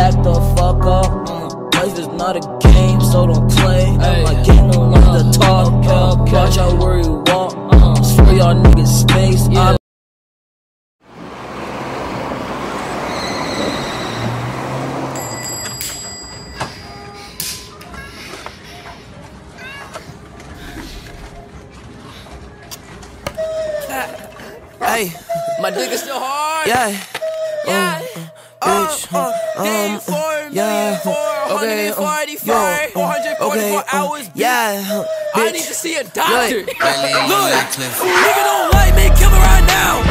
back the fuck up. Life is not a game, so don't play. I'm not getting no one to talk. Watch out where you walk. Spray y'all niggas space. Hey, my dick is still hard. Yeah. Bitch. Yeah. Okay. 444 hours. Yeah. I need to see a doctor. Look, Nigga don't like me, kill me right now.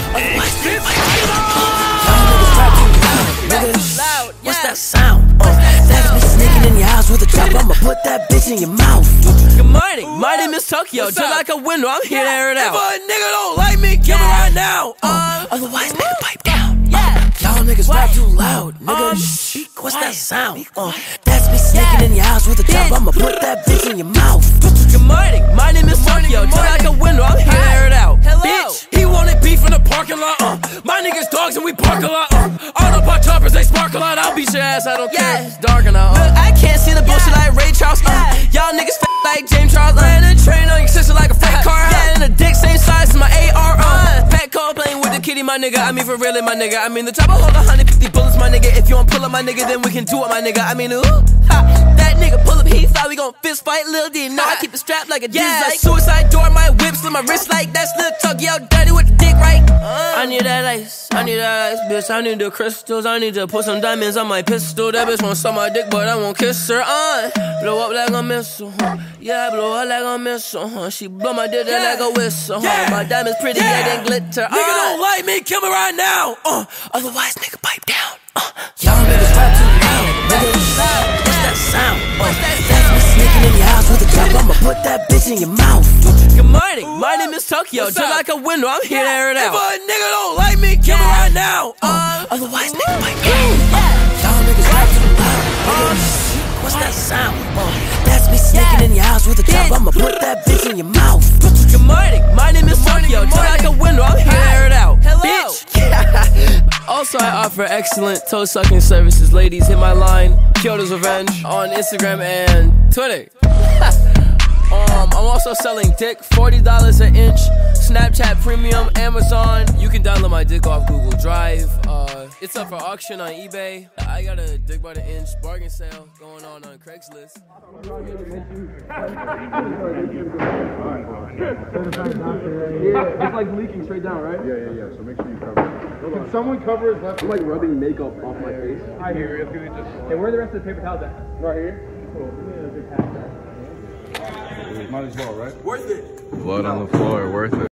What's that sound? That's me sneaking in your house with a chop. I'ma put that bitch in your mouth. Good morning, my name is Tokyo. Just like a window, I'm here to air it out. If a nigga don't like me, kill me right now. Otherwise, nigga, pipe down. Y'all niggas rap too loud. Nigga, what's that sound? That's me sneaking in your house with a chop. I'ma put that bitch in your mouth. Good morning, my name is Tokyo. Just like a window, I'm here to air it out. Bitch, he wanted beef in the parking lot. My niggas dogs and we park a lot. Autobot choppers, they spark a lot. I'll beat your ass, I don't care. It's dark and out. Look, I can't see the bullshit like Ray Charles. Y'all niggas like James Charles. Ran a train on your sister like a fat car. Yeah, and a dick same size as my AR. Fat Cole playing with the kitty, my nigga. I mean for real, my nigga. I mean the chopper hold 150 bullets, my nigga. If you don't pull up, my nigga, then we can do it, my nigga. I mean, ooh, ha. That nigga pull up, he thought we gon' fist fight, Lil D. No, I keep it strapped like a like suicide door. My whip slit my wrist like that's Lil Tokyo. Dirty with the dick, right? I need that ice, bitch. I need the crystals. I need to put some diamonds on my pistol. That bitch won't suck my dick, but I won't kiss her. Blow up like a missile, yeah, blow up like a missile, She blow my dick like a whistle, My diamonds pretty, they glitter. Nigga don't like me, kill me right now. Otherwise, nigga, pipe down. Y'all niggas rap too loud. Nigga, what's that sound? That's me sneaking in your house with a chop. I'ma put that bitch in your mouth. Good morning, my name is Tokyo. Just like a window, I'm here to air it out. If a nigga don't like me, kill me right now. Otherwise, nigga, pipe down. Y'all niggas rap too loud. What's that sound? That's me sneaking in your house with a chop. I'ma put that bitch in your mouth. Good morning, my name is Tokyo. Just like a window, I'm here to air it out. Bitch. Also, I offer excellent toe-sucking services. Ladies, hit my line, Kyoto's Revenge, on Instagram and Twitter. I'm also selling dick, $40 an inch, Snapchat Premium, Amazon. You can download my dick off Google Drive. It's up for auction on eBay. I got a dick by the inch bargain sale going on Craigslist. It's like leaking straight down, right? Yeah. So make sure you cover it. Can someone cover his left? I'm like rubbing makeup off my face. I hear you. Hey, where are the rest of the paper towels at? Right here. Might as well, right? Worth it. Blood on the floor, worth it.